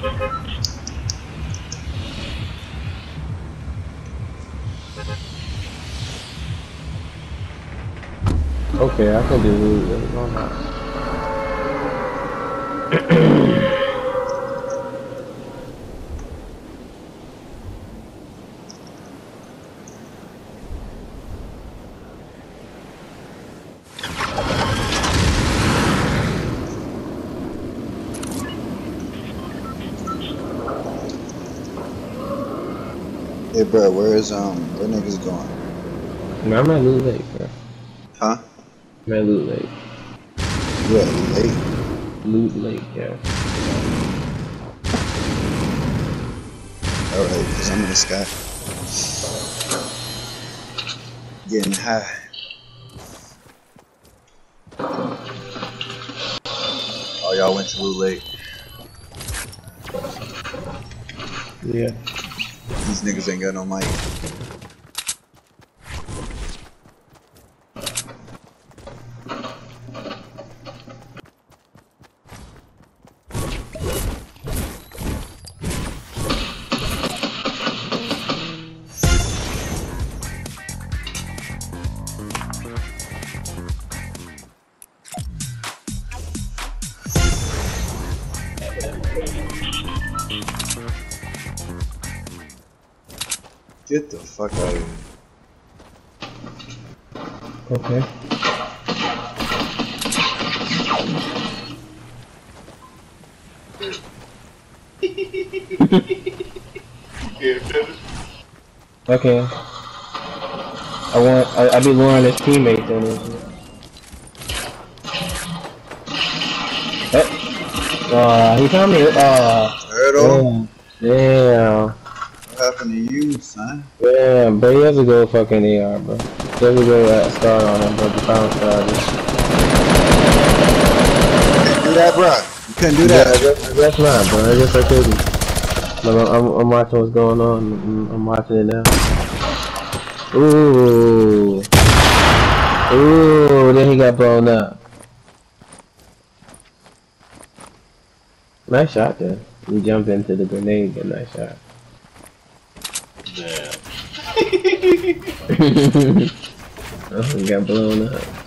Okay, I can do loot. Why not? Hey, bro, where niggas going? Man, I'm at Loot Lake, bro. Huh? I'm at Loot Lake. You at late? Loot Lake, yeah. Alright, because I'm in the sky. Getting high. Oh, y'all went to Blue Lake. Yeah. These niggas ain't got no mic. Get the fuck out of here. Okay. Okay. I be luring his teammates in this. He found me. Turtle? Damn. What happened to you, son? Damn, bro, he has to go fucking AR, bro. He has to go start on him, bro. The found started. You can't do that, bro. You couldn't do that. Yeah, I guess not, bro. I guess I couldn't. But I'm watching what's going on. I'm watching it now. Ooh. Ooh, then he got blown up. Nice shot there. He jumped into the grenade, but nice shot. Damn. Oh, he got blown up.